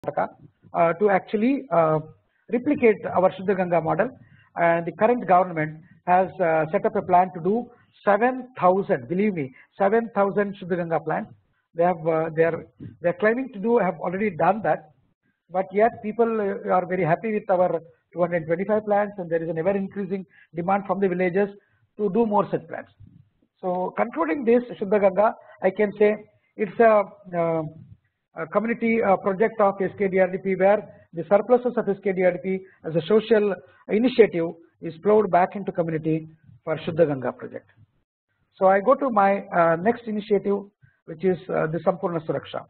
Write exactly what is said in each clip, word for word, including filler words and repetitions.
uh, to actually uh, replicate our Shuddha Ganga model, and the current government has uh, set up a plan to do seven thousand, believe me, seven thousand Shuddha Ganga plants. They have uh, they are they are claiming to do have already done that, but yet people uh, are very happy with our two hundred twenty-five plants, and there is an ever increasing demand from the villages to do more such plants. So concluding this Shuddha Ganga, I can say it's a, uh, a community uh, project of S K D R D P, where the surpluses of S K D R D P as a social initiative is plowed back into community for Shuddha Ganga project. So I go to my uh, next initiative, which is uh, the Sampurna Suraksha.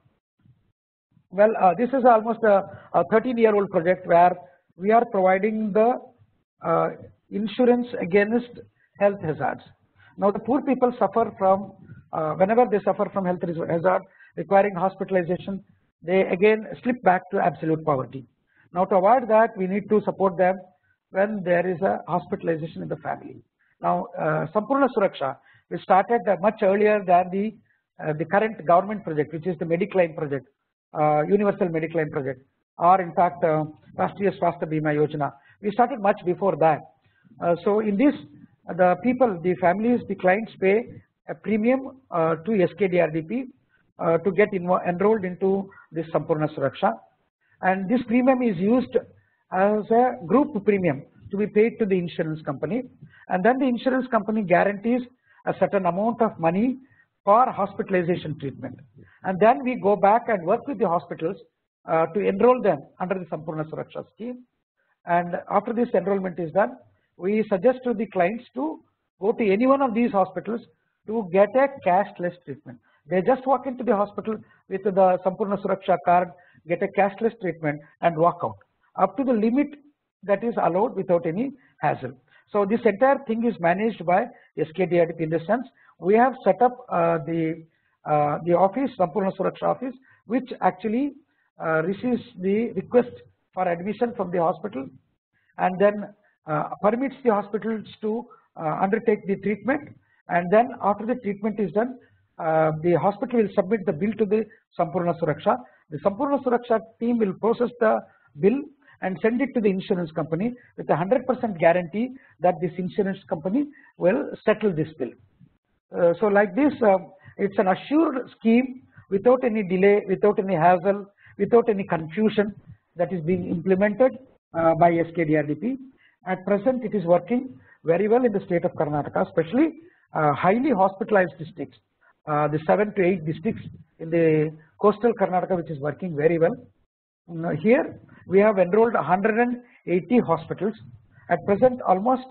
Well, uh, this is almost a, a thirteen year old project where we are providing the uh, insurance against health hazards. Now the poor people suffer from, uh, whenever they suffer from health hazard requiring hospitalization, they again slip back to absolute poverty. Now to avoid that, we need to support them when there is a hospitalization in the family. Now uh, Sampurna Suraksha, we started uh, much earlier than the, uh, the current government project, which is the Mediclaim project, uh, Universal Mediclaim project, or in fact uh, Rashtriya Swasthya Bima Yojana. We started much before that. Uh, so in this, the people, the families, the clients pay a premium uh, to S K D R D P uh, to get enrolled into this Sampurna Suraksha, and this premium is used as a group premium to be paid to the insurance company, and then the insurance company guarantees a certain amount of money for hospitalization treatment, and then we go back and work with the hospitals uh, to enroll them under the Sampurna Suraksha scheme, and after this enrollment is done, we suggest to the clients to go to any one of these hospitals to get a cashless treatment. They just walk into the hospital with the Sampurna Suraksha card, get a cashless treatment and walk out up to the limit that is allowed without any hassle. So this entire thing is managed by S K D R D P. In this sense, we have set up uh, the uh, the office, Sampurna Suraksha office, which actually uh, receives the request for admission from the hospital, and then uh, permits the hospitals to uh, undertake the treatment, and then after the treatment is done, uh, the hospital will submit the bill to the Sampurna Suraksha. The Sampurna Suraksha team will process the bill and send it to the insurance company with a one hundred percent guarantee that this insurance company will settle this bill. Uh, so like this, uh, it's an assured scheme without any delay, without any hassle, without any confusion, that is being implemented uh, by S K D R D P. At present, it is working very well in the state of Karnataka, especially uh, highly hospitalized districts, uh, the seven to eight districts in the coastal Karnataka, which is working very well. Uh, here we have enrolled one hundred eighty hospitals. At present, almost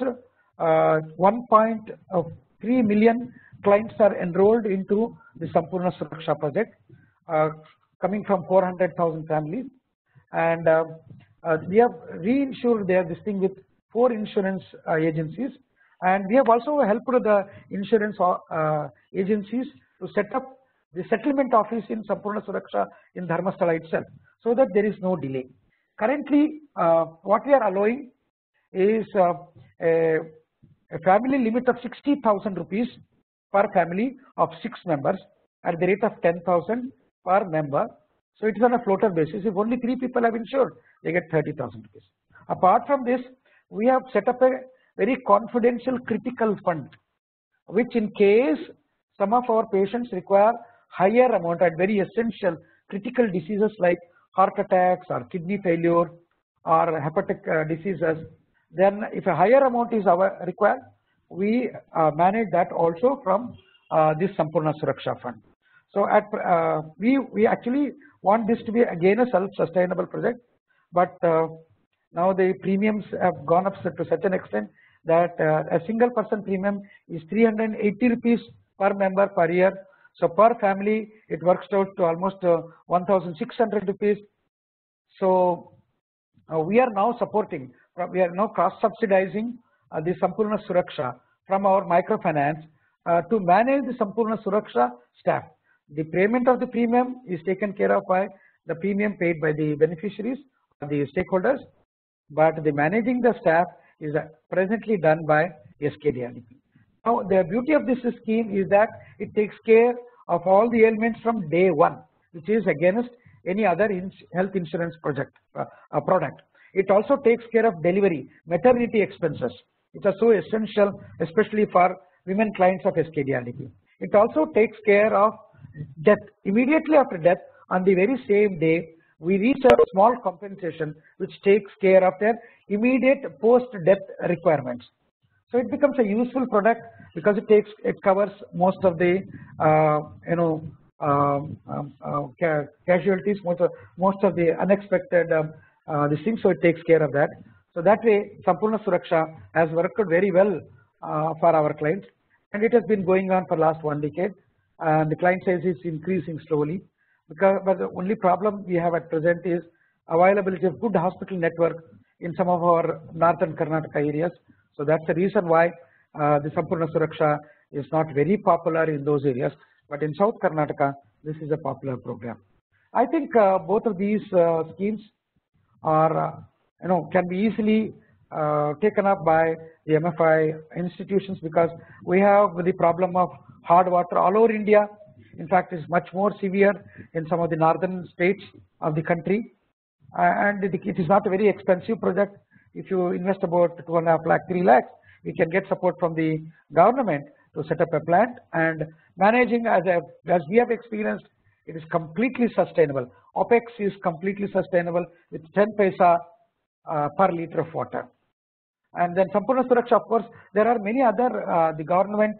uh, one point three million clients are enrolled into the Sampurna Suraksha project, uh, coming from four hundred thousand families, and uh, uh, we have reinsured their this thing with four insurance uh, agencies, and we have also helped the insurance uh, agencies to set up the settlement office in Sampurna Suraksha in Dharmasthala itself, so that there is no delay. Currently, uh, what we are allowing is uh, a, a family limit of sixty thousand rupees per family of six members at the rate of ten thousand per member. So it is on a floater basis. If only three people have insured, they get thirty thousand rupees. Apart from this, we have set up a very confidential critical fund, which in case some of our patients require higher amount at very essential critical diseases like heart attacks or kidney failure or hepatic uh, diseases, then if a higher amount is our required, we uh, manage that also from uh, this Sampurna Suraksha fund. So at uh, we we actually want this to be again a self-sustainable project, but uh, now the premiums have gone up to such an extent that uh, a single person premium is three hundred eighty rupees per member per year. So per family it works out to almost uh, one thousand six hundred rupees. So uh, we are now supporting, we are now cross subsidizing uh, the Sampurna Suraksha from our microfinance uh, to manage the Sampurna Suraksha staff. The payment of the premium is taken care of by the premium paid by the beneficiaries, the stakeholders, but the managing the staff is presently done by S K D R D P. Now the beauty of this scheme is that it takes care of all the ailments from day one, which is against any other ins health insurance project uh, uh, product. It also takes care of delivery, maternity expenses, which are so essential, especially for women clients of S K D R D P. It also takes care of death. Immediately after death, on the very same day, we reach a small compensation which takes care of their immediate post-death requirements. So it becomes a useful product because it takes it covers most of the uh, you know um, um, uh, ca casualties, most of, most of the unexpected um, uh, this thing. So it takes care of that. So that way, Sampoorna Suraksha has worked very well uh, for our clients, and it has been going on for last one decade. And the client size is increasing slowly. Because, but the only problem we have at present is availability of good hospital network in some of our northern Karnataka areas. So that's the reason why uh, the Sampoorna Suraksha is not very popular in those areas. But in South Karnataka, this is a popular program. I think uh, both of these uh, schemes are, uh, you know, can be easily uh, taken up by the M F I institutions because we have the problem of hard water all over India. In fact, it's much more severe in some of the northern states of the country, uh, and it, it is not a very expensive project. If you invest about two and a half lakh, three lakhs, you can get support from the government to set up a plant, and managing as a, as we have experienced, it is completely sustainable. OPEX is completely sustainable with ten paisa uh, per liter of water. And then Sampoorna Suraksha, of course, there are many other uh, the government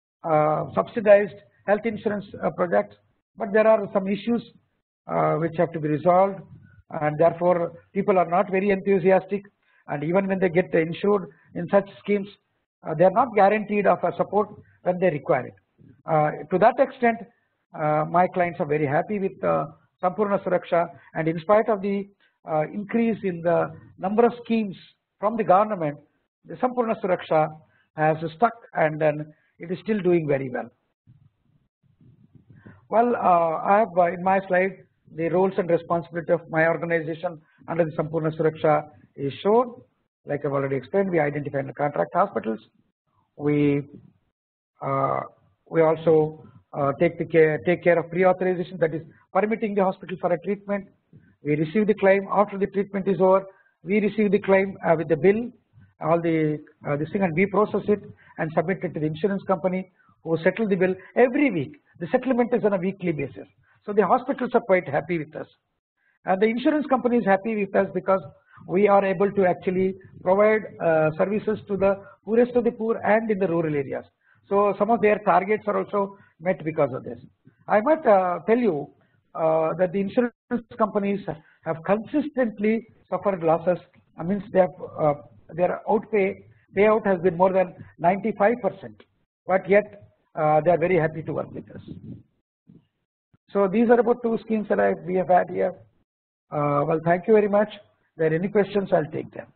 uh, subsidized health insurance uh, projects, but there are some issues uh, which have to be resolved, and therefore people are not very enthusiastic, and even when they get insured in such schemes, uh, they are not guaranteed of a support when they require it. Uh, to that extent, uh, my clients are very happy with uh, Sampoorna Suraksha, and in spite of the uh, increase in the number of schemes from the government, the Sampoorna Suraksha has stuck, and then it is still doing very well. Well, uh, I have uh, in my slide the roles and responsibility of my organization under the Sampoorna Suraksha is shown. Like I've already explained, we identify the contract hospitals. We uh, we also uh, take the care take care of pre-authorization, that is permitting the hospital for a treatment. We receive the claim after the treatment is over. We receive the claim uh, with the bill, all the uh, this thing, and we process it and submit it to the insurance company, who settle the bill every week. The settlement is on a weekly basis. So the hospitals are quite happy with us. And the insurance company is happy with us because we are able to actually provide uh, services to the poorest of the poor and in the rural areas. So some of their targets are also met because of this. I might uh, tell you uh, that the insurance companies have consistently suffered losses. I mean, they have, uh, their outpay payout has been more than ninety-five percent, but yet Uh, they are very happy to work with us. So these are about two schemes that I, we have had here. Uh, well, thank you very much. If there are any questions, I'll take them.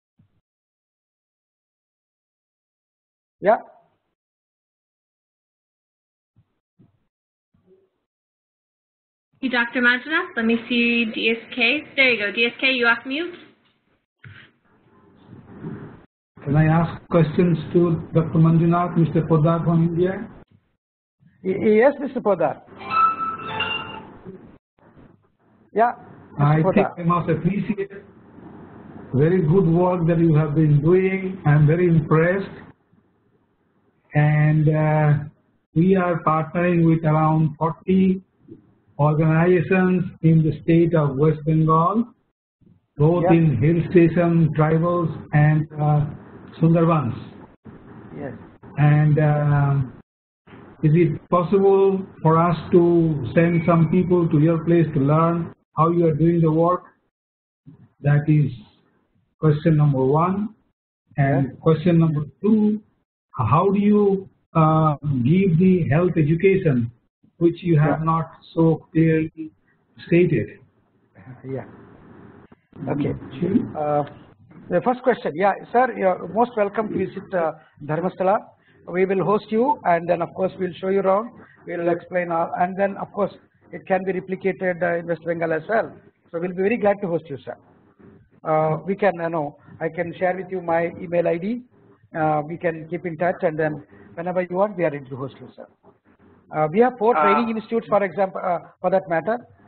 Yeah. Hey, Doctor Manjunath, let me see D S K. There you go. D S K, you off mute. Can I ask questions to Doctor Manjunath, Mister Poddar from India? Yes, Mister Poddar. Yeah. Mister I Poddar. think I must appreciate very good work that you have been doing. I am very impressed. And uh, we are partnering with around forty organizations in the state of West Bengal, both yeah. in hill station, tribals, and uh, Sundarbans. Yes. And uh, is it possible for us to send some people to your place to learn how you are doing the work? That is question number one. And yes. question number two, how do you uh, give the health education, which you have yeah. not so clearly stated? Yeah. Okay. Uh, the first question, yeah, sir, you're most welcome to visit uh, Dharmasthala. We will host you, and then of course we'll show you around. We'll explain all, and then of course it can be replicated uh, in West Bengal as well. So we'll be very glad to host you, sir. Uh, we can, you know, I can share with you my email I D. Uh, we can keep in touch, and then whenever you want, we are ready to host you, sir. Uh, we have four uh, training institutes, for example, uh, for that matter.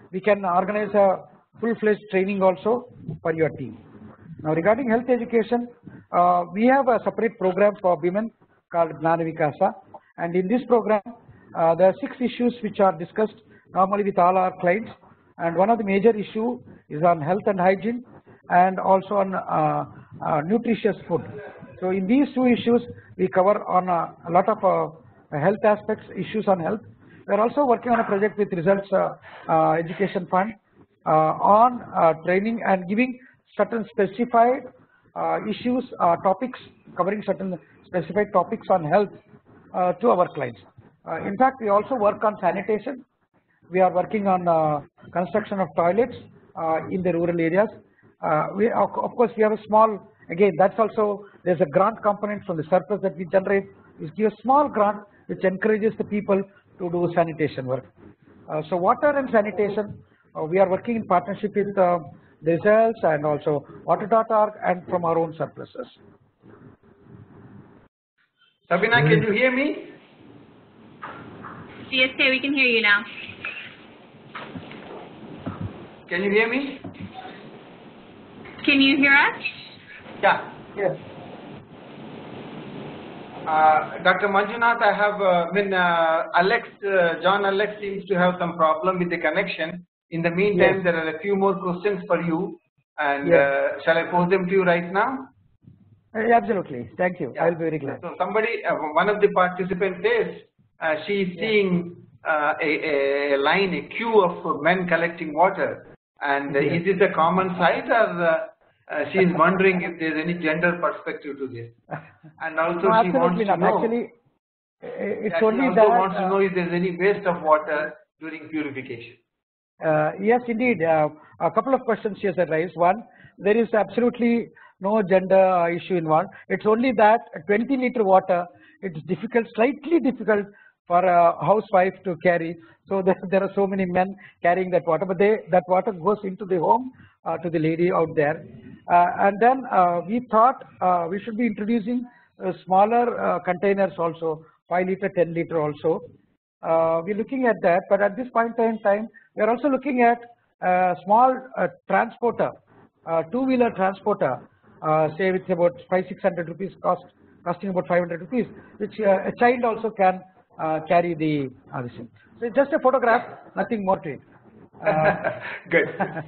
we can organize a full-fledged training also for your team. Now regarding health education, uh, we have a separate program for women called Gnana Vikasa, and in this program uh, there are six issues which are discussed normally with all our clients, and one of the major issue is on health and hygiene and also on uh, uh, nutritious food. So in these two issues we cover on a, a lot of uh, health aspects, issues on health. We are also working on a project with Results uh, uh, Education Fund uh, on uh, training and giving certain specified uh, issues, uh, topics, covering certain specified topics on health uh, to our clients. Uh, in fact, we also work on sanitation. We are working on uh, construction of toilets uh, in the rural areas. Uh, we, of course, we have a small, again, that's also, there's a grant component from the surplus that we generate. We give a small grant which encourages the people to do sanitation work. Uh, so water and sanitation, uh, we are working in partnership with uh, the Results and also water dot org and from our own surpluses. Sabina, can you hear me? D S K, we can hear you now. Can you hear me? Can you hear us? Yeah. Yes. Uh, Doctor Manjunath, I have, uh, I mean, uh, Alex, uh, John Alex seems to have some problem with the connection. In the meantime, yes, there are a few more questions for you, and yes, uh, shall I pose them to you right now? Uh, absolutely. Thank you. Yeah. I'll be very glad. So somebody, uh, one of the participants says uh, she is yeah. seeing uh, a, a line, a queue of men collecting water, and uh, yes, is this a common sight, or uh, uh, she is wondering if there is any gender perspective to this, and also no, she wants to not. know. Actually, it's yeah, only she also that, wants to uh, know if there is any waste of water during purification. Uh, yes, indeed. Uh, a couple of questions here arise. One, there is absolutely no gender uh, issue involved. It's only that twenty liter water, it's difficult, slightly difficult for a housewife to carry. So there, there are so many men carrying that water, but they, that water goes into the home uh, to the lady out there. Uh, and then uh, we thought uh, we should be introducing uh, smaller uh, containers also, five liter, ten liter also. Uh, we're looking at that, but at this point in time, we are also looking at a small uh, transporter, uh, two-wheeler transporter, uh, say with about five six hundred rupees cost, costing about five hundred rupees, which uh, a child also can uh, carry the uh, this thing. So it's just a photograph, nothing more to it. Uh, Good.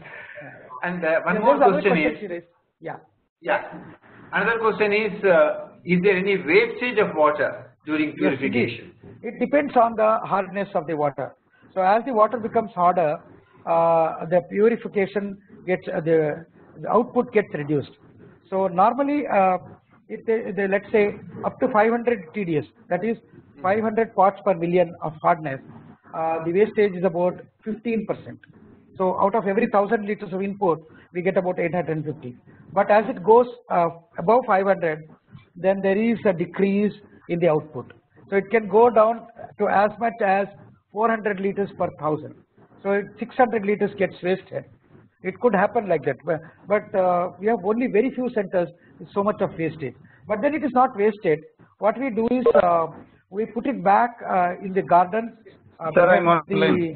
And uh, one more question is, is, yeah, yeah. Another question is, uh, is there any wastage of water during purification? Yes, it depends on the hardness of the water. So as the water becomes harder, uh, the purification gets uh, the, the output gets reduced. So normally, uh, it, they, they, let's say up to five hundred T D S, that is five hundred parts per million of hardness, uh, the wastage is about fifteen percent. So out of every thousand liters of input, we get about eight hundred fifty. But as it goes uh, above five hundred, then there is a decrease in the output. So it can go down to as much as four hundred liters per thousand. So six hundred liters gets wasted. It could happen like that, but, but uh, we have only very few centers with so much of wastage. But then it is not wasted. What we do is uh, we put it back uh, in the garden. Uh, Sir, I'm on the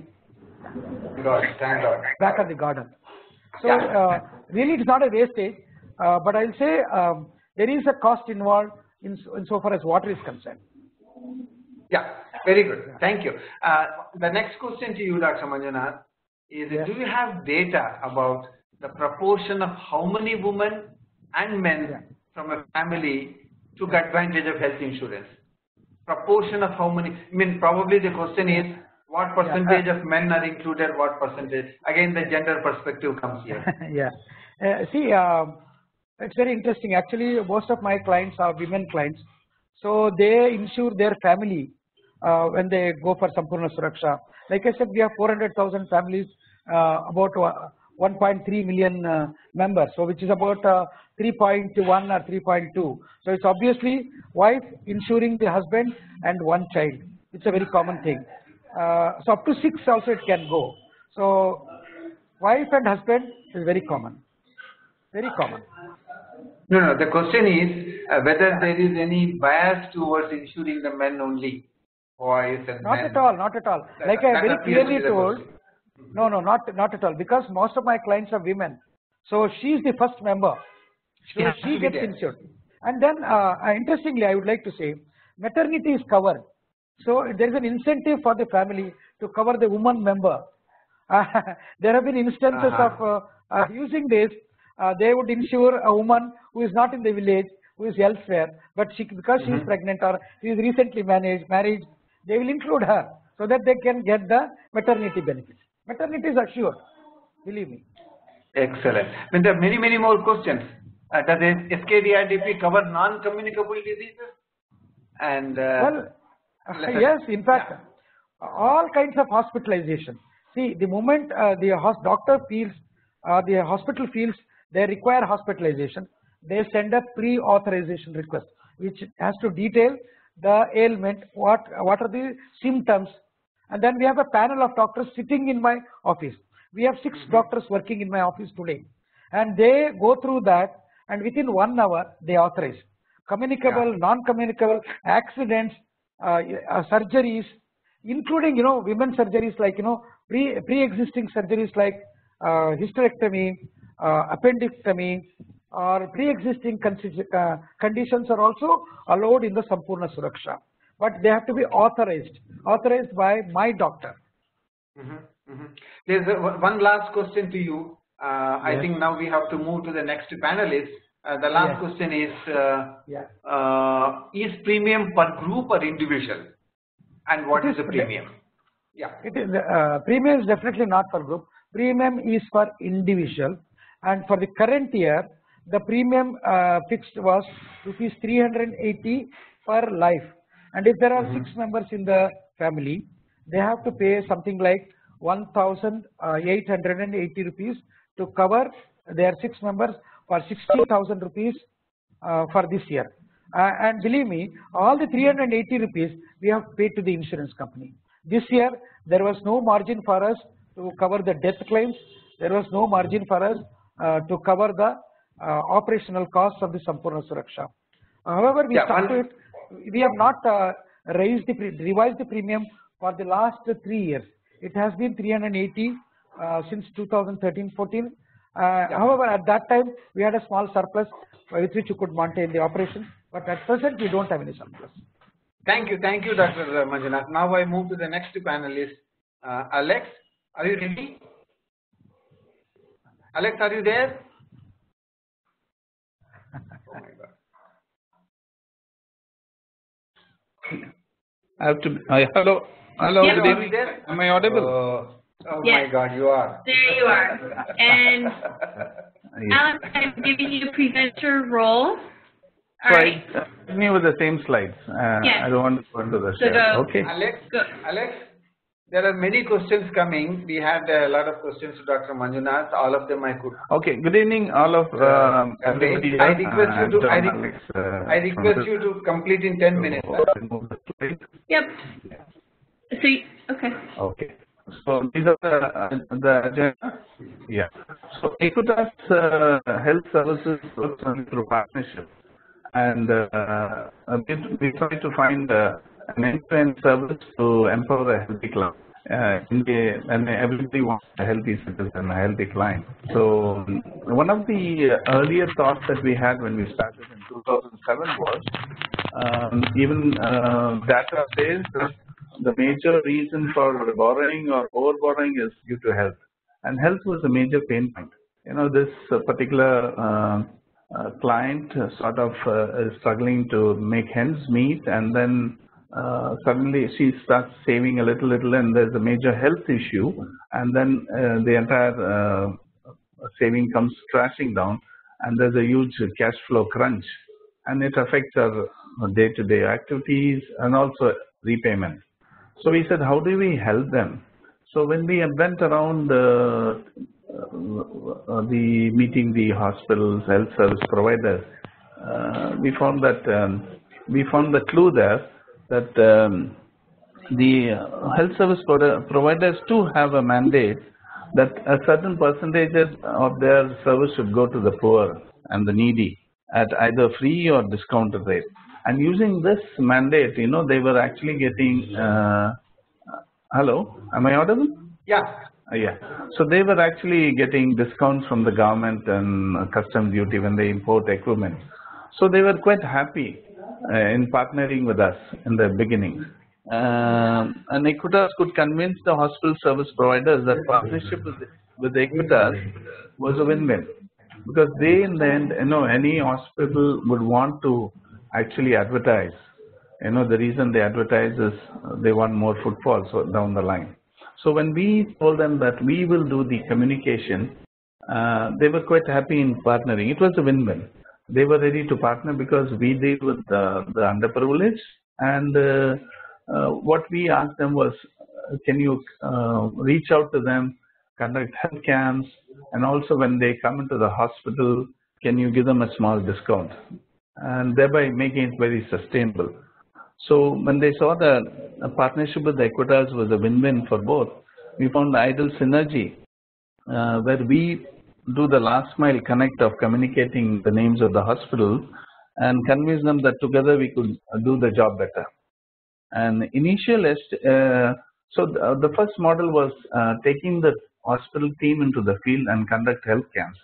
God, thank God. Back of the garden. So yeah. uh, really it is not a wastage, uh, but I'll say um, there is a cost involved in, in so far as water is concerned. Yeah, very good. Thank you. Uh, the next question to you, Doctor Manjunath, is yeah. do you have data about the proportion of how many women and men yeah. from a family took advantage of health insurance? Proportion of how many? I mean, probably the question is what percentage yeah. uh, of men are included, what percentage? Again, the gender perspective comes here. yeah. Uh, see, uh, it's very interesting. Actually, most of my clients are women clients. So they insure their family uh, when they go for Sampurna Suraksha. Like I said, we have four hundred thousand families, uh, about one point three million uh, members, so which is about uh, three point one or three point two. So it's obviously wife insuring the husband and one child. It's a very common thing. Uh, so up to six also it can go. So wife and husband is very common. Very common. No, no. The question is uh, whether there is any bias towards insuring the men only, boys and not men. Not at all. Not at all. That, like I that very clearly told. No, no, not not at all. Because most of my clients are women, so she is the first member. So Yeah, she gets there. insured. And then, uh, interestingly, I would like to say, maternity is covered. So there is an incentive for the family to cover the woman member. Uh, there have been instances Uh-huh. of uh, uh, using this. Uh, they would insure a woman who is not in the village, who is elsewhere, but she, because she is Mhm. pregnant or she is recently managed, married, they will include her so that they can get the maternity benefits. Maternity is assured, believe me. Excellent. Then there are many, many more questions. Uh, does S K D I D P cover non-communicable diseases? And uh, Well, uh, let's- yes, in fact, all kinds of hospitalization. See, the moment uh, the hos doctor feels, uh, the hospital feels they require hospitalization, they send a pre-authorization request, which has to detail the ailment, what what are the symptoms, and then we have a panel of doctors sitting in my office. We have six Mhm. doctors working in my office today, and they go through that, and within one hour they authorize communicable, Yeah. non-communicable, accidents, uh, uh, surgeries, including, you know, women surgeries like, you know, pre pre-existing surgeries like uh, hysterectomy, uh, appendectomy, or pre-existing uh, conditions are also allowed in the Sampurna Suraksha, but they have to be authorized, authorized by my doctor. Mhm, mhm. There's a, one last question to you. Uh, I Yes. think now we have to move to the next panelist. Uh, the last Yes. question is, uh, Yeah. uh, is premium per group or individual? And what It is is the premium? Yeah. It is uh, premium is definitely not for group. Premium is for individual, and for the current year, the premium uh, fixed was rupees three hundred eighty per life. And if there are Mhm. six members in the family, they have to pay something like one thousand eight hundred eighty rupees to cover their six members for sixty thousand rupees uh, for this year. Uh, and believe me, all the three hundred eighty rupees we have paid to the insurance company. This year, there was no margin for us to cover the death claims. There was no margin for us uh, to cover the uh, operational costs of the Sampurna Suraksha. However, we Yeah, stuck one- to it. We have not uh, raised the pre revised the premium for the last three years. It has been three hundred eighty uh, since two thousand thirteen fourteen. Uh, however, at that time, we had a small surplus with which you could maintain the operation. But at present, we don't have any surplus. Thank you, thank you, Doctor Manjunath. Now I move to the next panelist. Uh, Alex, are you ready? Alex, are you there? Oh my God. I have to. Uh, hello, hello. Yeah. Good Are you evening. there? Am I audible? Uh, oh Yes. my God, you are. There you are. And Yes. Alex, I'm giving you presenter role. All So right. I uh, continue with the same slides. Uh, Yes. I don't want to go into the So share. go. Okay. Alex, Go. Alex, there are many questions coming. We had a lot of questions to Doctor Manjunath. All of them I could. Okay. Good evening, all of um, Uh, everybody. I here. request Uh, you to. I, I'm re Alex, uh, I from request this- you to complete in ten minutes. So, I'll remove the slide. Yep. So, you, okay. Okay. So these are the, uh, the agenda. Yeah. So Equitas uh, Health Services works only through partnership, and uh, we, we try to find uh, an end-to-end service to empower a healthy client. Uh, in the, and everybody wants a healthy citizen, a healthy client. So um, one of the earlier thoughts that we had when we started in two thousand seven was um, even uh, data says that the major reason for borrowing or over borrowing is due to health, and health was a major pain point. You know, this uh, particular uh, uh, client uh, sort of uh, is struggling to make ends meet, and then uh, suddenly she starts saving a little, little, and there's a major health issue, and then uh, the entire uh, saving comes crashing down, and there's a huge cash flow crunch, and it affects our day-to-day activities and also repayment. So we said, how do we help them? So when we went around uh, uh, the meeting the hospitals, health service providers, uh, we found that um, we found the clue there that um, the health service providers too have a mandate that a certain percentages of their service should go to the poor and the needy at either free or discounted rate. And using this mandate, you know, they were actually getting. Uh, hello, am I audible? Yeah. Uh, yeah. So they were actually getting discounts from the government and uh, custom duty when they import equipment. So they were quite happy uh, in partnering with us in the beginning. Um, and Equitas could convince the hospital service providers that partnership with, with Equitas was a win-win, because they in the end, you know, any hospital would want to actually advertise. You know, the reason they advertise is uh, they want more footfall so down the line. So when we told them that we will do the communication, uh, they were quite happy in partnering. It was a win-win. They were ready to partner because we deal with uh, the underprivileged, and uh, uh, what we asked them was, uh, can you uh, reach out to them, conduct health camps, and also when they come into the hospital, can you give them a small discount, and thereby making it very sustainable. So when they saw that a partnership with Equitas was a win-win for both, we found the ideal synergy uh, where we do the last mile connect of communicating the names of the hospital and convince them that together we could do the job better. And initial, uh, so the, the first model was uh, taking the hospital team into the field and conduct health camps.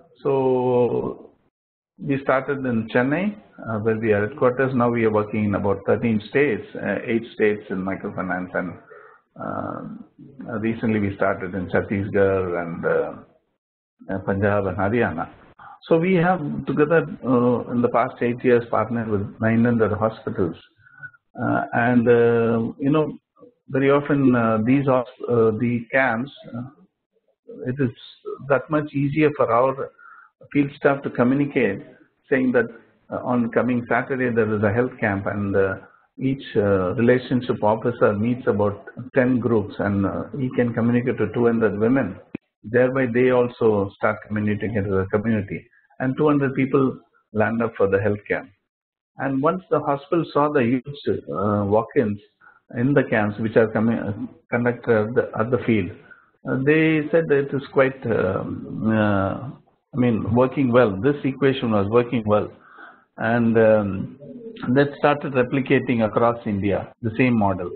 So we started in Chennai, uh, where we are headquarters. Now we are working in about thirteen states, uh, eight states in microfinance, and uh, recently we started in Chhattisgarh and uh, Punjab and Haryana. So we have together uh, in the past eight years partnered with nine hundred hospitals, uh, and uh, you know, very often uh, these uh, the camps, uh, it is that much easier for our field staff to communicate, saying that uh, on coming Saturday there is a health camp, and uh, each uh, relationship officer meets about ten groups, and uh, he can communicate to two hundred women. Thereby they also start communicating to the community, and two hundred people land up for the health camp. And once the hospital saw the huge uh, walk-ins in the camps which are coming, conducted at the, at the field, uh, they said that it is quite um, uh, I mean, working well. This equation was working well, and um, that started replicating across India, the same model.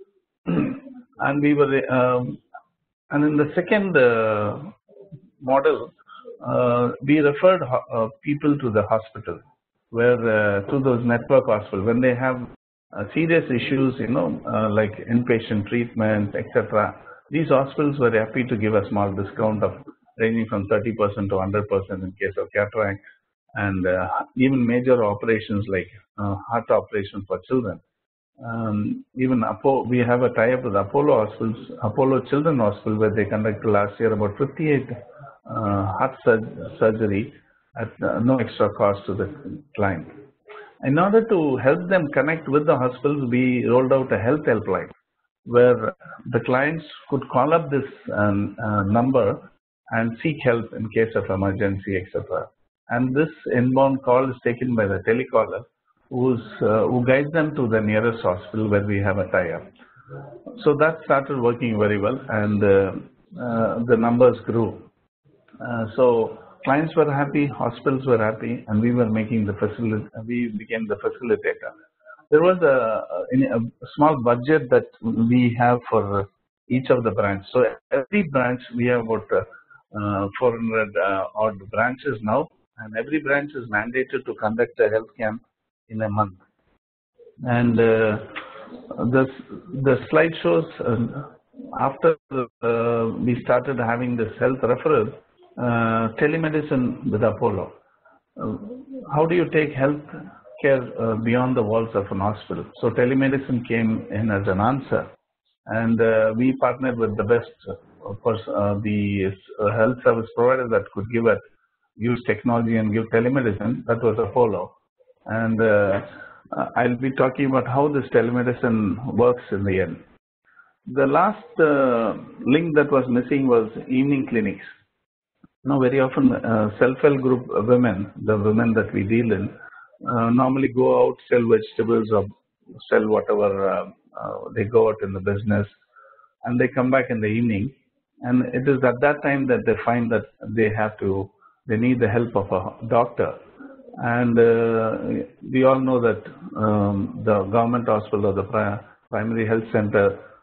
And we were, um, and in the second uh, model, uh, we referred uh, people to the hospital, where uh, to those network hospitals when they have uh, serious issues, you know, uh, like inpatient treatment, et cetera. These hospitals were happy to give a small discount of ranging from thirty percent to one hundred percent in case of cataract, and uh, even major operations like uh, heart operation for children. Um, even Apo, we have a tie-up with Apollo Hospitals, Apollo Children Hospital, where they conducted last year about fifty-eight uh, heart sur surgery at uh, no extra cost to the client. In order to help them connect with the hospitals, we rolled out a health helpline, where the clients could call up this um, uh, number and seek help in case of emergency, et cetera. And this inbound call is taken by the telecaller, who's, uh, who guides them to the nearest hospital where we have a tie-up. So that started working very well, and uh, uh, the numbers grew. Uh, so clients were happy, hospitals were happy, and we were making the facility. We became the facilitator. There was a, a small budget that we have for each of the branches. So every branch, we have about uh, Uh, four hundred uh, odd branches now, and every branch is mandated to conduct a health camp in a month. And uh, the the slide shows uh, after uh, we started having this health referral, uh, telemedicine with Apollo. Uh, how do you take health care uh, beyond the walls of an hospital? So telemedicine came in as an answer, and uh, we partnered with the best. Of course, uh, the uh, health service provider that could give it, use technology and give telemedicine, that was Apollo. And uh, I'll be talking about how this telemedicine works in the end. The last uh, link that was missing was evening clinics. Now, very often uh, self-help group women, the women that we deal in, uh, normally go out, sell vegetables or sell whatever, uh, uh, they go out in the business, and they come back in the evening. And it is at that time that they find that they have to, they need the help of a doctor. And uh, we all know that um, the government hospital or the pri primary health center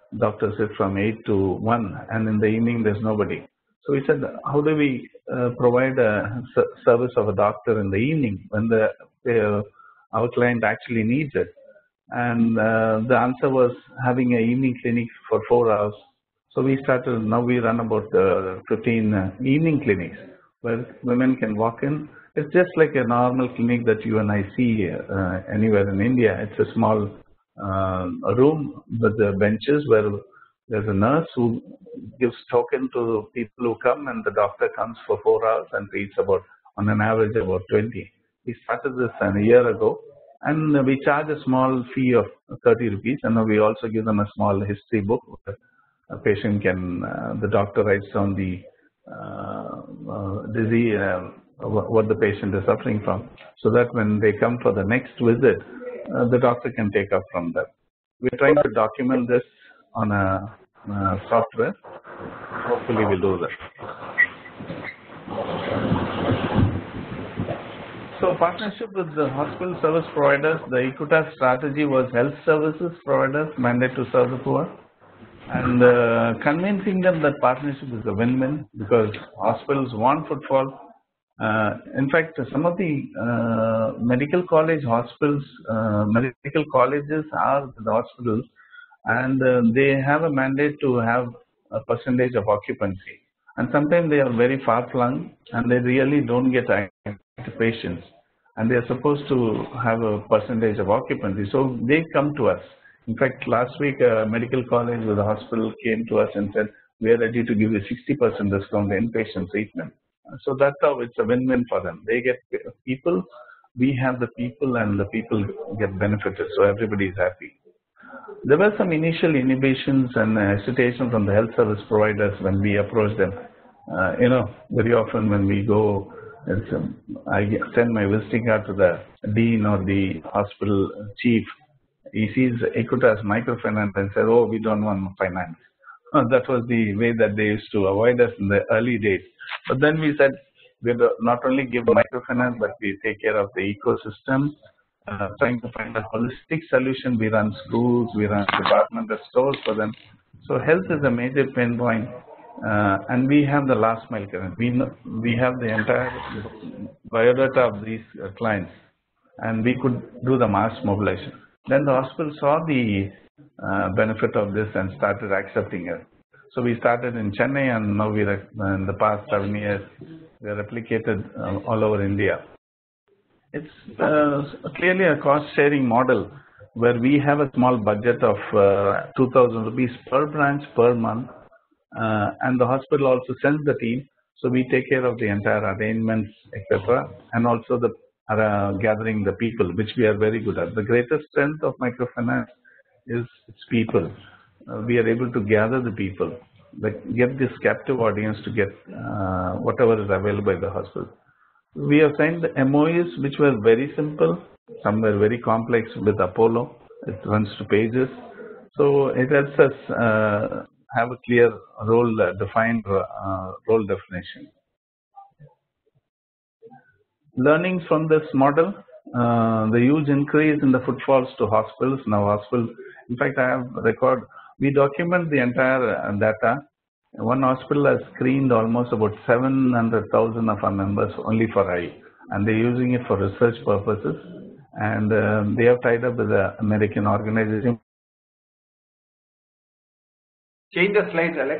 doctors sit from eight to one, and in the evening there's nobody. So we said, how do we uh, provide a service of a doctor in the evening when the uh, our client actually needs it? And uh, the answer was having an evening clinic for four hours. So we started, now we run about uh, fifteen uh, evening clinics where women can walk in. It's just like a normal clinic that you and I see uh, anywhere in India. It's a small uh, room with the benches where there's a nurse who gives token to people who come, and the doctor comes for four hours and treats about, on an average, about twenty. We started this a year ago, and we charge a small fee of thirty rupees, and we also give them a small history book. A patient can, uh, the doctor writes down the uh, uh, disease, uh, what the patient is suffering from, so that when they come for the next visit, uh, the doctor can take up from that. We're trying to document this on a uh, software. Hopefully we'll do that. So partnership with the hospital service providers, the Equitas strategy was health services providers mandate to serve the poor, and uh, convincing them that partnership is a win-win because hospitals want footfall. Uh, in fact, some of the uh, medical college hospitals, uh, medical colleges are the hospitals, and uh, they have a mandate to have a percentage of occupancy. And sometimes they are very far-flung and they really don't get patients, and they are supposed to have a percentage of occupancy. So they come to us. In fact, last week a medical college with a hospital came to us and said, we are ready to give you sixty percent discount on inpatient treatment. So that's how it's a win-win for them. They get people, we have the people, and the people get benefited. So everybody is happy. There were some initial inhibitions and hesitation from the health service providers when we approached them. Uh, you know, very often when we go, it's, um, I send my visiting card to the dean or the hospital chief. He sees Equitas microfinance and says, oh, we don't want finance. That was the way that they used to avoid us in the early days. But then we said, we not only give microfinance, but we take care of the ecosystem, uh, trying to find a holistic solution. We run schools, we run departmental stores for them. So health is a major pain point, uh, and we have the last mile current. We, know, we have the entire biodata of these uh, clients, and we could do the mass mobilization. Then the hospital saw the uh, benefit of this and started accepting it. So we started in Chennai, and now we in the past seven years we are replicated uh, all over India. It's uh, clearly a cost-sharing model where we have a small budget of uh, two thousand rupees per branch per month, uh, and the hospital also sends the team. So we take care of the entire arrangements, et cetera, and also the uh, gathering the people, which we are very good at. The greatest strength of microfinance is its people. Uh, we are able to gather the people, like get this captive audience to get uh, whatever is available by the hospital. We have signed the M O Us which were very simple, some were very complex with Apollo. It runs to pages. So it helps us uh, have a clear role, uh, defined uh, role definition. Learnings from this model, uh, the huge increase in the footfalls to hospitals. Now hospitals, in fact I have record, we document the entire uh, data. One hospital has screened almost about seven hundred thousand of our members only for eye, and they're using it for research purposes, and uh, they have tied up with the American organization. Change the slides, Alex.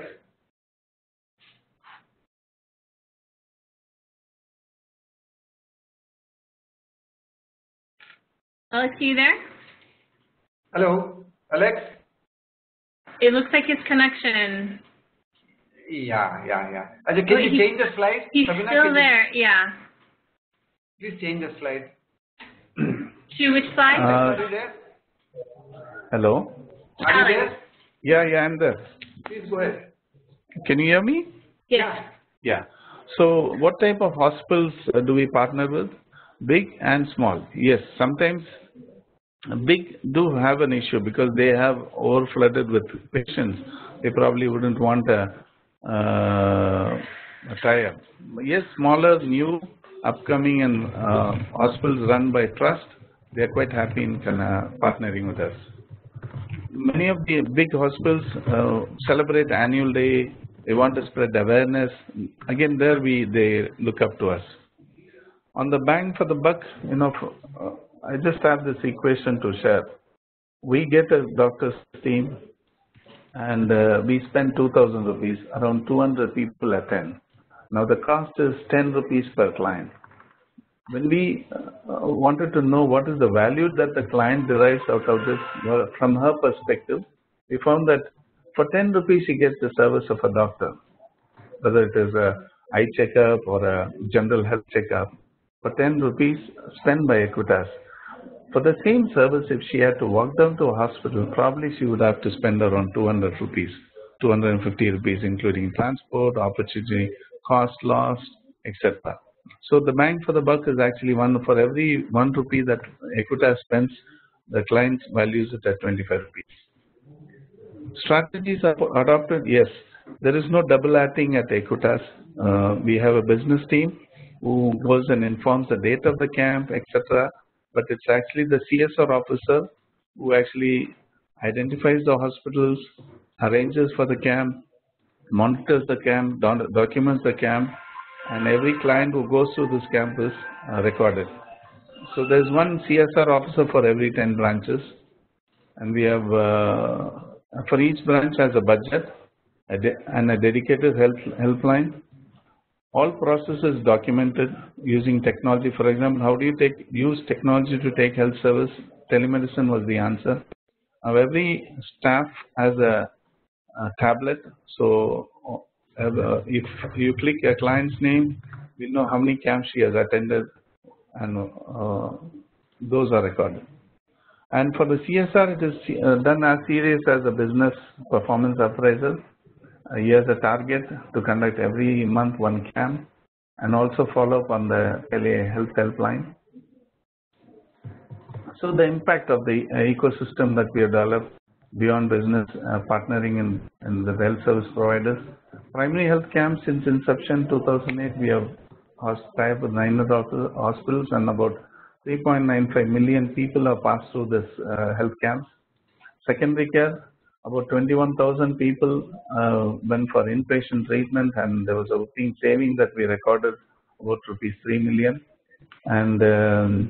Alex, are you there? Hello, Alex? It looks like his connection. Yeah, yeah, yeah. Ajay, can Wait, you he, change the slide? He's Sabina, still can there, you, yeah. please change the slide. To which slide? Uh, Are you there? hello? Are you Alex. there? Yeah, yeah, I'm there. Please go ahead. Can you hear me? Yes. Yeah. So what type of hospitals uh, do we partner with? Big and small. Yes, sometimes big do have an issue because they have overflooded with patients. They probably wouldn't want a, uh, a tie-up. Yes, smaller, new, upcoming, and uh, hospitals run by trust, they are quite happy in uh, partnering with us. many of the big hospitals uh, celebrate annual day. They want to spread awareness. Again, there we they look up to us. On the bang for the buck, you know, uh, I just have this equation to share. We get a doctor's team, and uh, we spend two thousand rupees. Around two hundred people attend. Now the cost is ten rupees per client. When we uh, wanted to know what is the value that the client derives out of this, uh, from her perspective, we found that for ten rupees she gets the service of a doctor, whether it is a eye checkup or a general health checkup. For ten rupees spent by Equitas. For the same service, if she had to walk down to a hospital, probably she would have to spend around two hundred rupees, two hundred fifty rupees, including transport, opportunity, cost lost, et cetera. So the bang for the buck is actually one for every one rupee that Equitas spends, the client values it at twenty-five rupees. Strategies are adopted. Yes, there is no double acting at Equitas. Uh, we have a business team who goes and informs the date of the camp, et cetera. But it's actually the C S R officer who actually identifies the hospitals, arranges for the camp, monitors the camp, documents the camp, and every client who goes through this camp is uh, recorded. So there's one C S R officer for every ten branches, and we have uh, for each branch has a budget a and a dedicated help helpline. All processes documented using technology. For example, how do you take use technology to take health service? Telemedicine was the answer. Now every staff has a, a tablet, so uh, if you click a client's name, we know how many camps she has attended, and uh, those are recorded. And for the C S R, it is uh, done as serious as a business performance appraisal. Uh, he has a target to conduct every month one camp and also follow up on the L A health helpline. So the impact of the uh, ecosystem that we have developed beyond business, uh, partnering in, in the health service providers. Primary health camps since inception two thousand eight, we have tied with nine hundred hospitals, and about three point nine five million people have passed through this uh, health camps. Secondary care, about twenty-one thousand people uh, went for inpatient treatment, and there was a routine saving that we recorded about rupees three million. And um,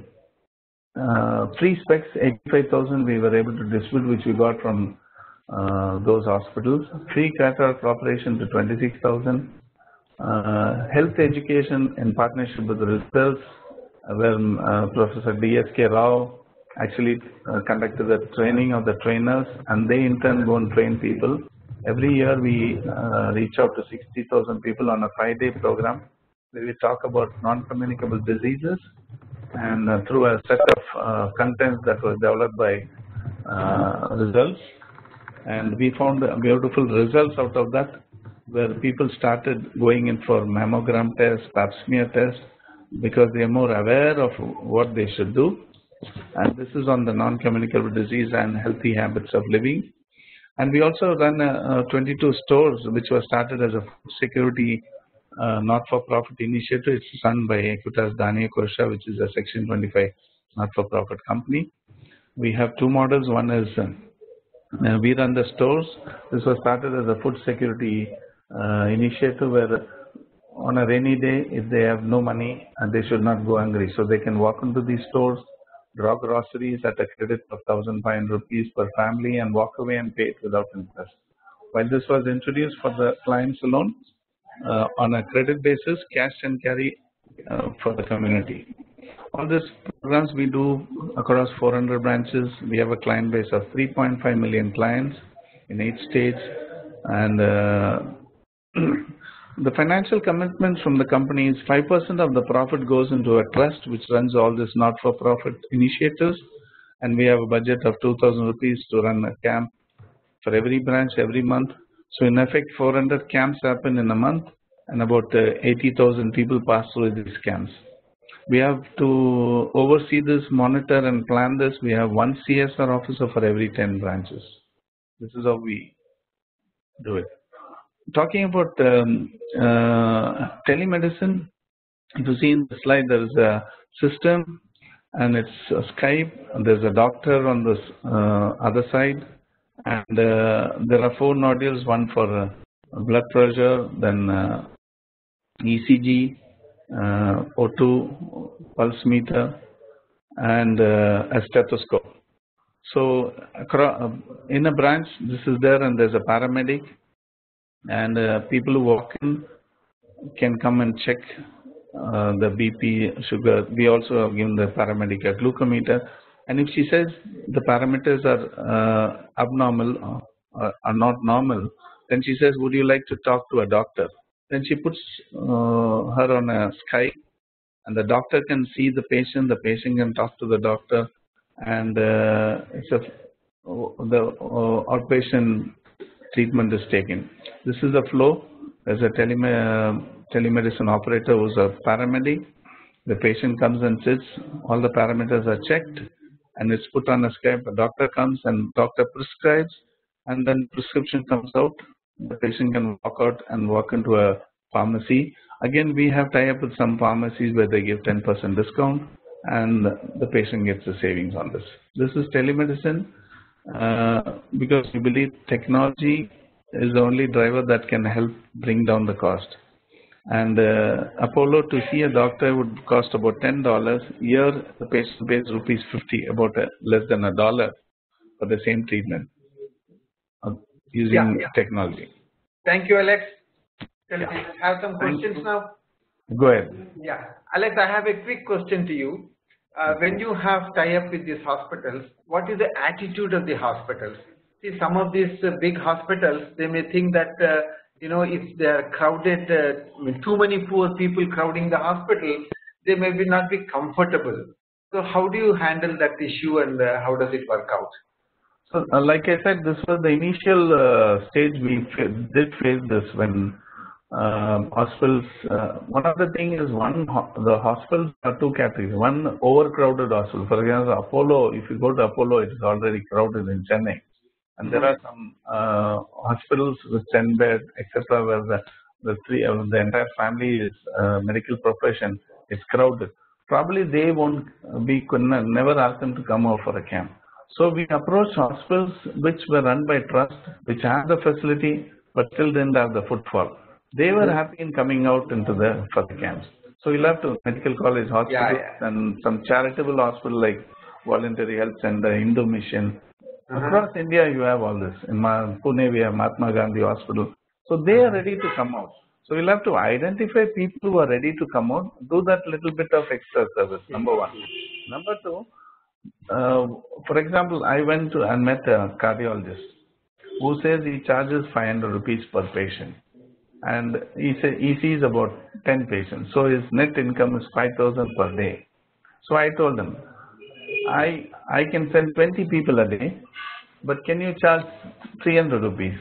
uh, free specs, eighty-five thousand we were able to distribute, which we got from uh, those hospitals. Free cataract operation to twenty-six thousand. Uh, health education in partnership with the results, uh, where uh, Professor D S K Rao actually uh, conducted the training of the trainers, and they in turn go and train people. Every year we uh, reach out to sixty thousand people on a five-day program where we talk about non-communicable diseases, and uh, through a set of uh, contents that was developed by uh, results. And we found beautiful results out of that, where people started going in for mammogram tests, pap smear tests, because they are more aware of what they should do. And this is on the non-communicable disease and healthy habits of living. And we also run uh, twenty-two stores, which was started as a security uh, not-for-profit initiative. It's run by Equitas Dania Korsha, which is a Section twenty-five not-for-profit company. We have two models. One is uh, we run the stores. This was started as a food security uh, initiative, where on a rainy day, if they have no money, and they should not go hungry, so they can walk into these stores, draw groceries at a credit of one thousand five hundred rupees per family, and walk away and pay it without interest. While this was introduced for the clients alone, uh, on a credit basis, cash and carry uh, for the community. All these programs we do across four hundred branches. We have a client base of three point five million clients in eight states, and uh, the financial commitments from the company is five percent of the profit goes into a trust which runs all these not-for-profit initiatives, and we have a budget of two thousand rupees to run a camp for every branch every month. So in effect, four hundred camps happen in a month, and about uh, eighty thousand people pass through these camps. We have to oversee this, monitor and plan this. We have one C S R officer for every ten branches. This is how we do it. Talking about um, uh, telemedicine, if you see in the slide, there is a system and it's a Skype, and there's a doctor on this uh, other side, and uh, there are four nodules, one for uh, blood pressure, then uh, E C G, uh, O two, pulse meter, and uh, a stethoscope. So in a branch, this is there, and there's a paramedic, and uh, people who walk in can come and check uh, the B P, sugar. We also have given the paramedic a glucometer, and if she says the parameters are uh, abnormal or are not normal, then she says, would you like to talk to a doctor? Then she puts uh, her on a Skype, and the doctor can see the patient, the patient can talk to the doctor, and uh, it's a, the uh, outpatient treatment is taken. This is the flow. There's a teleme uh, telemedicine operator who's a paramedic. The patient comes and sits, all the parameters are checked, and it's put on a Skype. The doctor comes and doctor prescribes, and then prescription comes out. The patient can walk out and walk into a pharmacy. Again, we have tie-up with some pharmacies where they give ten percent discount, and the patient gets the savings on this. This is telemedicine uh, because we believe technology is the only driver that can help bring down the cost. And uh, Apollo, to see a doctor would cost about ten dollars. Here, the patient pays rupees fifty, about a, less than a dollar for the same treatment uh, using yeah, yeah. technology. Thank you, Alex. Shall Yeah. we have some questions now? Go ahead. Yeah. Alex, I have a quick question to you. Uh, when you have tie-up with these hospitals, what is the attitude of the hospitals? See, some of these uh, big hospitals, they may think that, uh, you know, if they are crowded, uh, I mean, too many poor people crowding the hospital, they may be not be comfortable. So how do you handle that issue, and uh, how does it work out? So, uh, like I said, this was the initial uh, stage. We did face this when uh, hospitals. Uh, one of the things is one ho the hospitals are two categories. One, overcrowded hospital. For example, Apollo. If you go to Apollo, it is already crowded in Chennai, and there are some uh, hospitals with ten bed, et cetera, where the the three uh, the entire family is uh, medical profession. It's crowded. Probably they won't be could never ask them to come over for a camp. So we approached hospitals which were run by trust, which had the facility, but still didn't have the footfall. They were happy in coming out into the for the camps. So we'll have to medical college hospitals yeah, yeah. and some charitable hospital like Voluntary Health Center, Hindu Mission. Uh-huh. Across India, you have all this. In Pune, we have Mahatma Gandhi Hospital. So they are ready to come out. So we'll have to identify people who are ready to come out, do that little bit of extra service, number one. Number two, uh, for example, I went to and met a cardiologist who says he charges five hundred rupees per patient. And he, say, he sees about ten patients. So his net income is five thousand per day. So I told him, I, I can send twenty people a day, but can you charge three hundred rupees?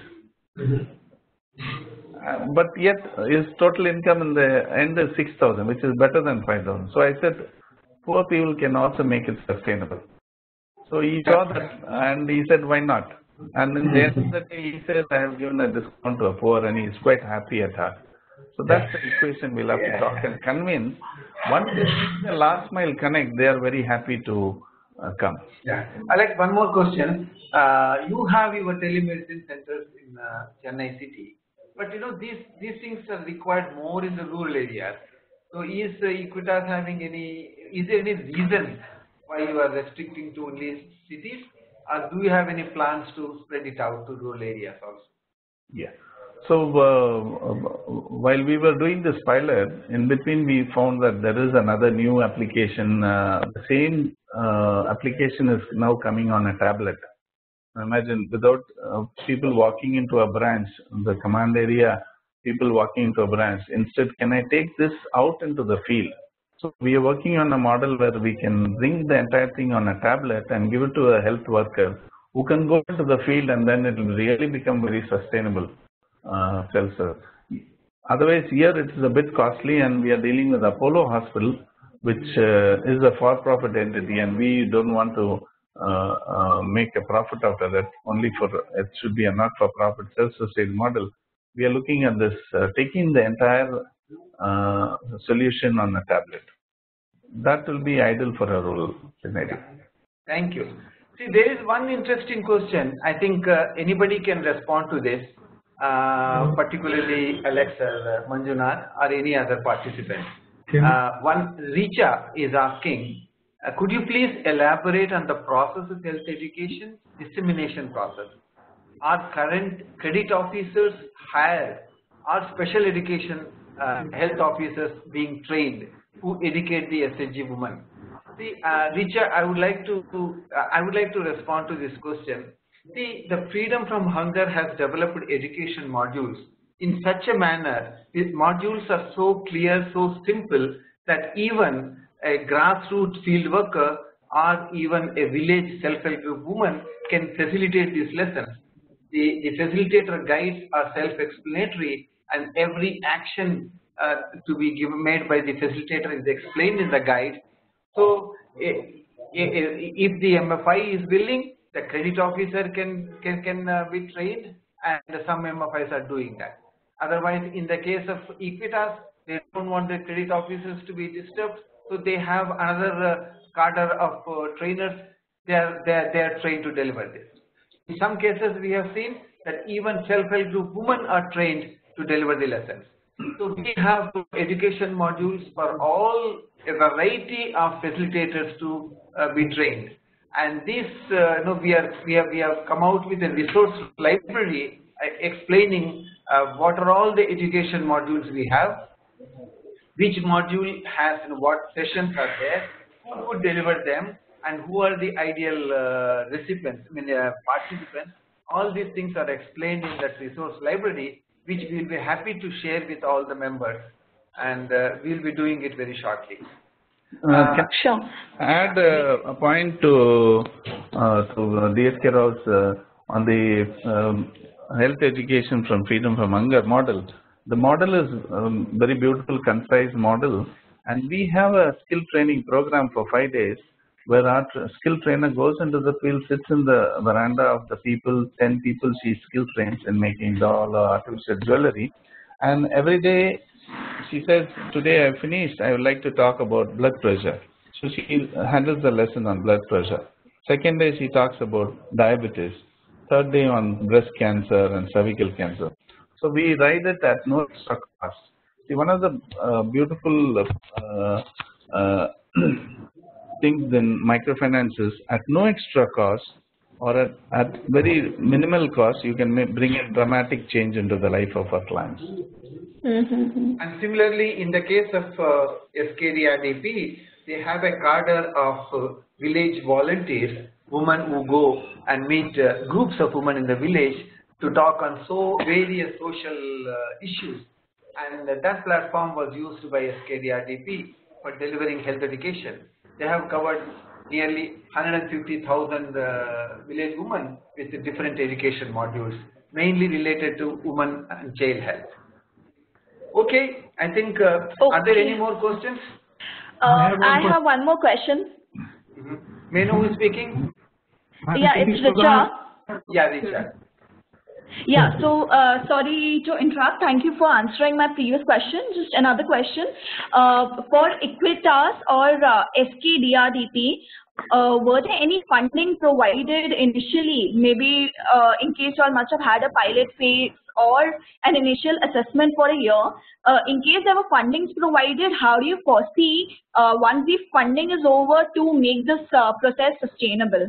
Uh, but yet his total income in the end is six thousand, which is better than five thousand. So I said, poor people can also make it sustainable. So he saw that and he said, why not? And in the end of the day, he says, I have given a discount to a poor, and he's quite happy at heart. So that's the equation we'll have to talk and convince. Once they see the last mile connect, they are very happy to uh, come. Yeah. Alex, one more question. Uh, you have your telemedicine centers in uh, Chennai city, but you know these these things are required more in the rural areas. So is uh, Equitas having any? Is there any reason why you are restricting to only cities, or do you have any plans to spread it out to rural areas also? Yeah. So uh, while we were doing this pilot, in between we found that there is another new application. Uh, the same uh, application is now coming on a tablet. Imagine without uh, people walking into a branch, the command area, people walking into a branch. Instead, can I take this out into the field? So we are working on a model where we can bring the entire thing on a tablet and give it to a health worker who can go into the field, and then it will really become very sustainable. Uh, self-serve. Otherwise, here it is a bit costly, and we are dealing with Apollo Hospital, which uh, is a for-profit entity, and we don't want to uh, uh, make a profit out of it. Only for it should be a not-for-profit self-sustained model. We are looking at this, uh, taking the entire uh, solution on a tablet. That will be ideal for a rural scenario. Thank you. See, there is one interesting question. I think uh, anybody can respond to this, uh, particularly Alex or uh, Manjunath or any other participant. Uh, one, Richa is asking, uh, could you please elaborate on the process of health education dissemination process? Are current credit officers hired? Are special education uh, health officers being trained who educate the S H G women? See, uh, Richa, I would like to, to uh, I would like to respond to this question. See, the Freedom from Hunger has developed education modules in such a manner. These modules are so clear, so simple that even a grassroots field worker or even a village self-help group woman can facilitate these lessons. The, the facilitator guides are self-explanatory, and every action uh, to be given made by the facilitator is explained in the guide. So, if the M F I is willing, the credit officer can can can uh, be trained, and some M F Is are doing that. Otherwise, in the case of Equitas, they don't want the credit officers to be disturbed, so they have another uh, cadre of uh, trainers. They are they are they are trained to deliver this. In some cases, we have seen that even self-help group women are trained to deliver the lessons. So we have education modules for all a variety of facilitators to uh, be trained, and this uh, you know, we are we have we have come out with a resource library uh, explaining uh, what are all the education modules we have, which module has you know, what sessions are there, who would deliver them, and who are the ideal uh, recipients, I mean uh, participants. All these things are explained in that resource library, which we will be happy to share with all the members, and uh, we will be doing it very shortly. Uh, can sure. add uh, a point to uh, to D S K Rao's uh, on the um, health education from Freedom from Hunger model. The model is um, very beautiful, concise model, and we have a skill training program for five days where our skill trainer goes into the field, sits in the veranda of the people, ten people she skill trains in making doll or artificial jewelry, and every day she says, today I finished, I would like to talk about blood pressure. So she handles the lesson on blood pressure. Second day she talks about diabetes. Third day on breast cancer and cervical cancer. So we write it at no extra cost. See, one of the uh, beautiful uh, uh, things in microfinance is at no extra cost or at, at very minimal cost, you can bring a dramatic change into the life of our clients. Mm-hmm. And similarly, in the case of uh, S K D R D P, they have a cadre of uh, village volunteers, women who go and meet uh, groups of women in the village to talk on so various social uh, issues. And uh, that platform was used by S K D R D P for delivering health education. They have covered nearly one hundred fifty thousand uh, village women with different education modules, mainly related to women and child health. Okay, I think, uh, okay. Are there any more questions? Uh, I have, I have one more question. Mm-hmm. May I know who is speaking? Yeah, it's Richa. Yeah, Richa. Yeah, so uh, sorry to interrupt. Thank you for answering my previous question. Just another question. Uh, for Equitas or uh, S K D R D P, uh, were there any funding provided initially? Maybe uh, in case you all must have had a pilot phase or an initial assessment for a year. Uh, in case there were fundings provided, how do you foresee uh, once the funding is over to make this uh, process sustainable?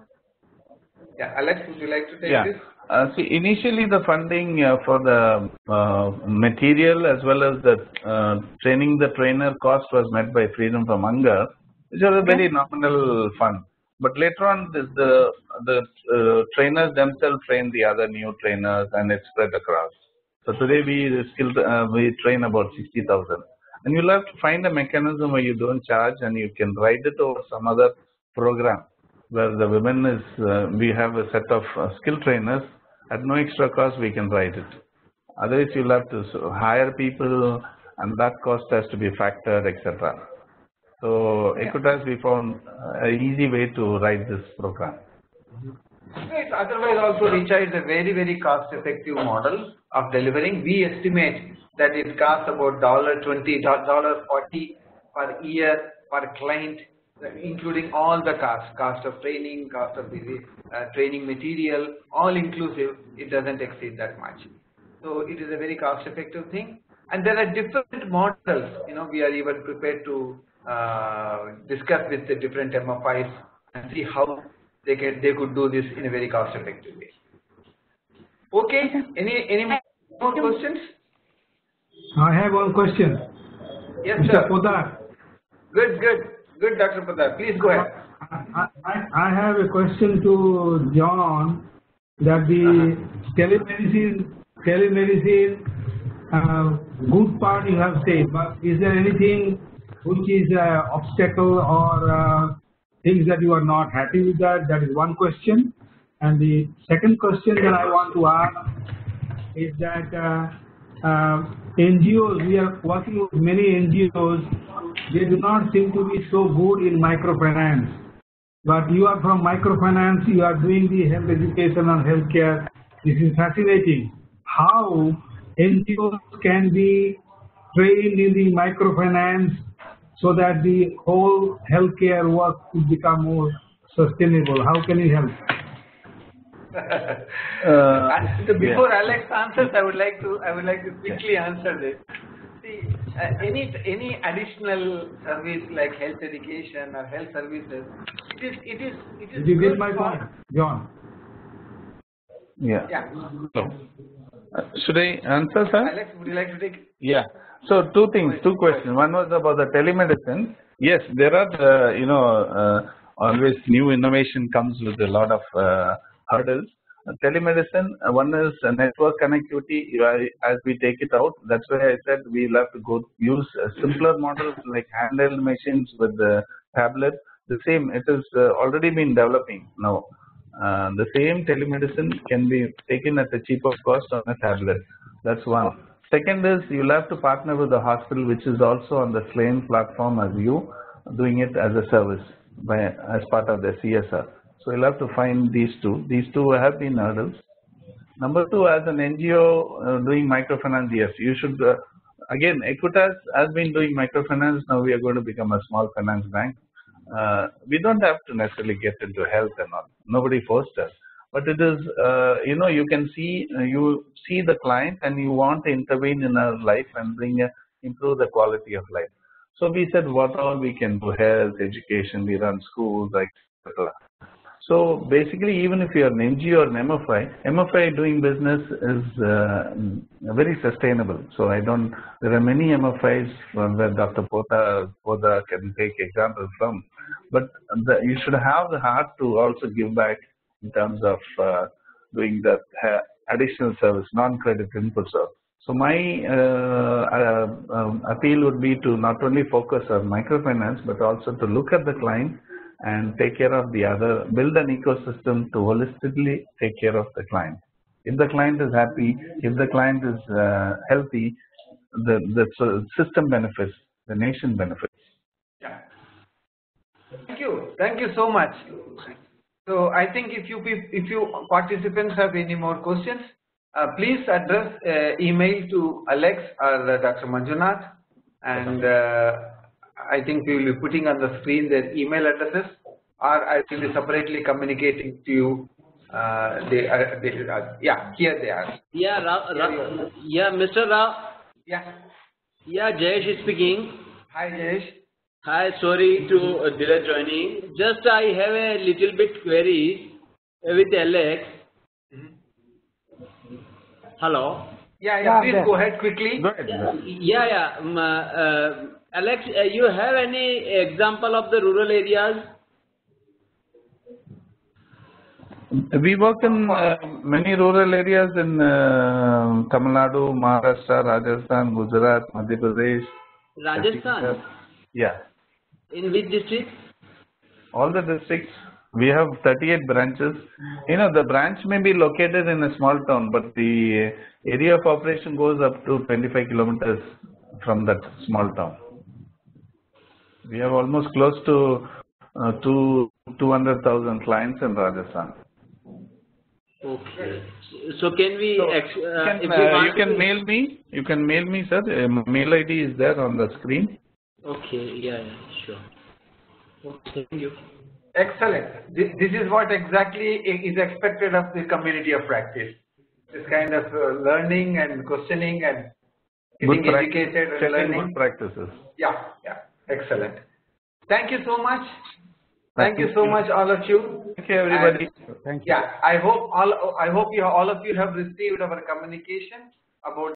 Yeah, Alex, would you like to take yeah. this? Uh, see, initially the funding uh, for the uh, material as well as the uh, training the trainer cost was met by Freedom from Hunger, which was a very nominal fund. But later on, this, the the uh, trainers themselves train the other new trainers, and it's spread across. So today we still uh, we train about sixty thousand, and you'll have to find a mechanism where you don't charge and you can write it over some other program where the women is uh, we have a set of uh, skill trainers at no extra cost. We can write it. Otherwise, you'll have to hire people, and that cost has to be factored, et cetera. So Equitas, we found an easy way to write this program. Right. Otherwise, also Richa is a very very cost-effective model of delivering. We estimate that it costs about dollar twenty, dollar forty per year per client including all the costs, cost of training, cost of the uh, training material, all inclusive, it doesn't exceed that much. So it is a very cost effective thing. And there are different models, you know, we are even prepared to uh, discuss with the different M F Is and see how they can, they could do this in a very cost effective way. Okay, any, any more questions? I have one question. Yes, Mister sir. Poddar. Good, good, good, Doctor Poddar. Please go ahead. I, I, I have a question to John that the uh-huh. telemedicine, telemedicine, uh, good part you have said, but is there anything which is an obstacle or uh, things that you are not happy with that? That is one question. And the second question that I want to ask is that uh, uh, N G Os, we are working with many N G Os, they do not seem to be so good in microfinance. But you are from microfinance, you are doing the health education and healthcare. This is fascinating. How N G Os can be trained in the microfinance so that the whole healthcare work will become more sustainable. How can it help? uh, so before yeah. Alex answers, I would like to I would like to quickly yeah. answer this. See, uh, any any additional service like health education or health services, it is it is it is. Did you get my point, John? Yeah. Yeah. So, uh, should I answer, sir? Alex, would you like to take? Yeah. So two things, two questions. One was about the telemedicine. Yes, there are uh, you know uh, always new innovation comes with a lot of uh, hurdles. Uh, telemedicine, uh, one is uh, network connectivity. Uh, as we take it out, that's why I said we'll have to go use uh, simpler models like handheld machines with the tablet. The same, it is uh, already been developing now. Uh, the same telemedicine can be taken at a cheaper cost on a tablet. That's one. Second is you'll have to partner with the hospital, which is also on the same platform as you, doing it as a service by as part of the C S R. So you'll have to find these two. These two have been hurdles. Number two, as an N G O uh, doing microfinance, yes, you should, uh, again, Equitas has been doing microfinance. Now we are going to become a small finance bank. Uh, we don't have to necessarily get into health and all. Nobody forced us. But it is, uh, you know, you can see, uh, you see the client and you want to intervene in our life and bring, a, improve the quality of life. So we said what all we can do, health, education, we run schools, et cetera. So basically, even if you are an N G O or an M F I, M F I doing business is uh, very sustainable. So I don't, there are many M F Is from where Doctor Poddar, Poddar can take examples from, but the, you should have the heart to also give back in terms of uh, doing that uh, additional service, non-credit input service. So my uh, uh, um, appeal would be to not only focus on microfinance, but also to look at the client and take care of the other, build an ecosystem to holistically take care of the client. If the client is happy, if the client is uh, healthy, the, the system benefits, the nation benefits. Yeah. Thank you. Thank you so much. So I think if you if you participants have any more questions, uh, please address uh, email to Alex or uh, Doctor Manjunath, and uh, I think we will be putting on the screen their email addresses, or I will be separately communicating to you. Uh, they are, they are, yeah, here they are. Yeah, Ra, Ra, yeah, Mister Rao. Yeah. Yeah, Jayesh is speaking. Hi, Jayesh. Hi, sorry to uh, delay joining. Just I have a little bit query with Alex. Mm-hmm. Hello. Yeah, yeah. Please yeah, go ahead quickly. Go ahead. Yeah, yeah. Um, uh, Alex, uh, you have any example of the rural areas? We work in uh, many rural areas in uh, Tamil Nadu, Maharashtra, Rajasthan, Gujarat, Madhya Pradesh. Rajasthan? Yeah. In which district? All the districts. We have thirty-eight branches. You know, the branch may be located in a small town, but the area of operation goes up to twenty-five kilometers from that small town. We have almost close to uh, two hundred thousand clients in Rajasthan. Okay. So can we? So ex uh, can, if uh, you, you can mail me. You can mail me, sir. Uh, mail I D is there on the screen. Okay. Yeah. Yeah. Sure. Thank you. Excellent. This, this is what exactly is expected of the community of practice. This kind of uh, learning and questioning and getting Good educated and checking learning. good practices. Yeah, yeah. Excellent. Thank you so much. Thank Thank you you. so much, all of you. Thank you, everybody. And, yeah, I hope all I hope you all of you have received our communication about